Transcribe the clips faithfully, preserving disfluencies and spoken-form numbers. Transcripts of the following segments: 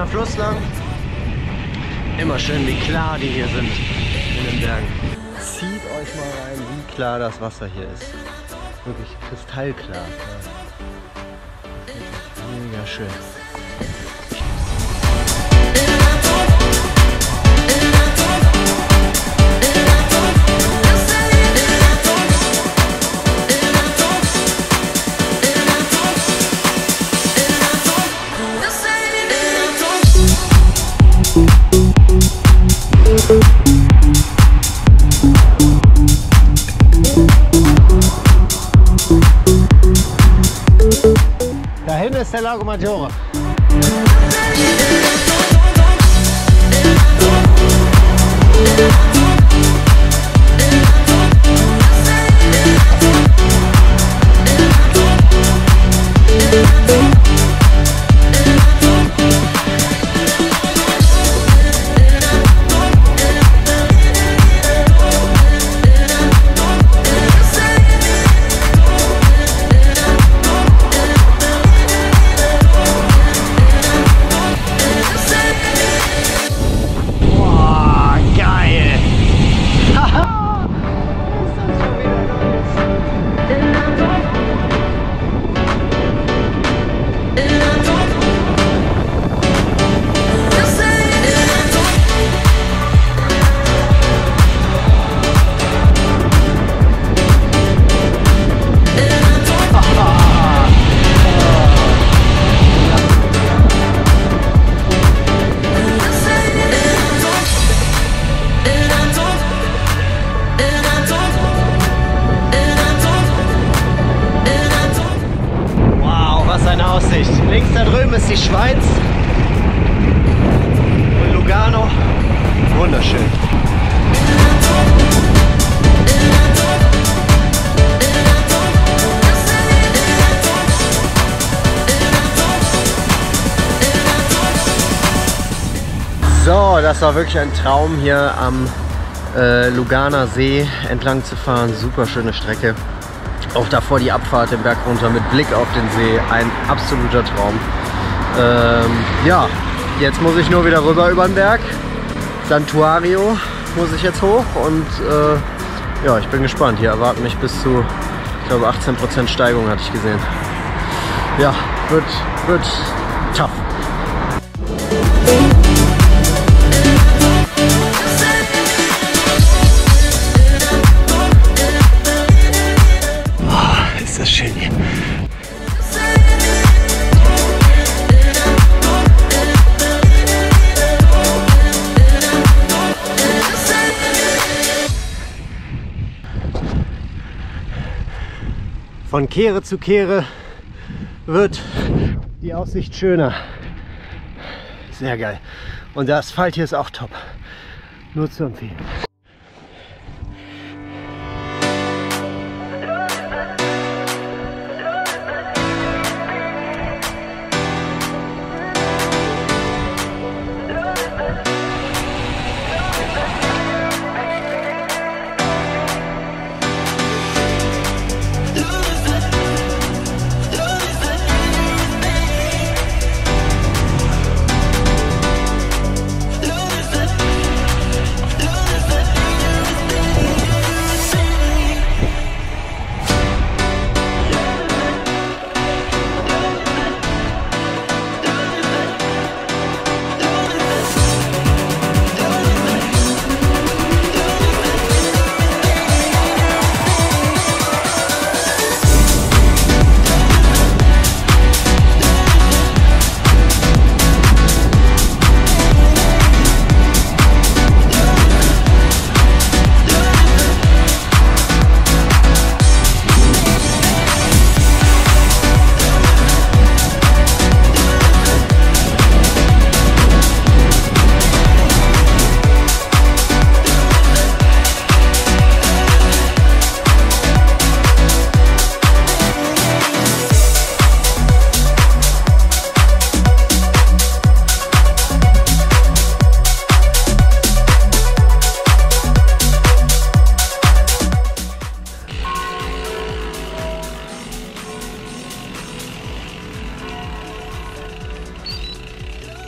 Fluss lang. Immer schön, wie klar die hier sind in den Bergen. Zieht euch mal rein, wie klar das Wasser hier ist. Wirklich kristallklar. Ja. Mega schön. Da hinten ist der Lago Maggiore. Links da drüben ist die Schweiz und Lugano. Wunderschön. So, das war wirklich ein Traum, hier am äh, Luganer See entlang zu fahren. Super schöne Strecke. Auch davor die Abfahrt den Berg runter mit Blick auf den See, ein absoluter Traum. Ähm, ja, jetzt muss ich nur wieder rüber über den Berg. Santuario muss ich jetzt hoch und äh, ja, ich bin gespannt. Hier erwarten mich bis zu, ich glaube, achtzehn Prozent Steigung hatte ich gesehen. Ja, wird, wird tough. Das ist schön hier. Von Kehre zu Kehre wird die Aussicht schöner. Sehr geil. Und der Asphalt hier ist auch top. Nur zu empfehlen.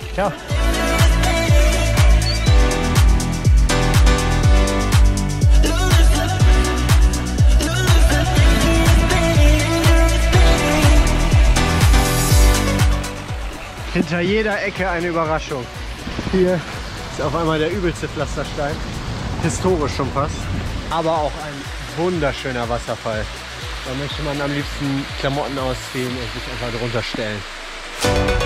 Ciao. Hinter jeder Ecke eine Überraschung. Hier ist auf einmal der übelste Pflasterstein. Historisch schon fast. Aber auch ein wunderschöner Wasserfall. Da möchte man am liebsten Klamotten ausziehen und sich einfach drunter stellen.